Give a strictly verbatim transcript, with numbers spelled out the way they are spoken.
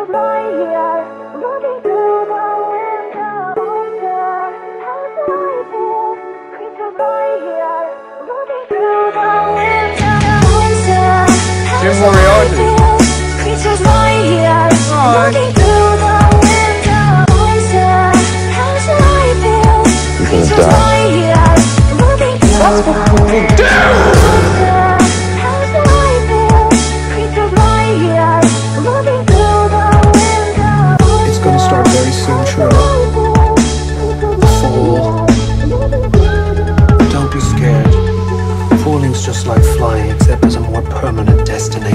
Creatures lie here, looking through the window. Wonder how do I feel? Creatures lie here, looking through the window. Wonder how Jim do I Moriarty. feel? Creatures lie here, looking through the window. Wonder how do I feel? Creatures lie here, looking through the window. Wonder how do I feel? Creatures lie here, looking through the window. It's gonna start very soon, Shrill. Fall. Don't be scared. Falling's just like flying, except as a more permanent destination.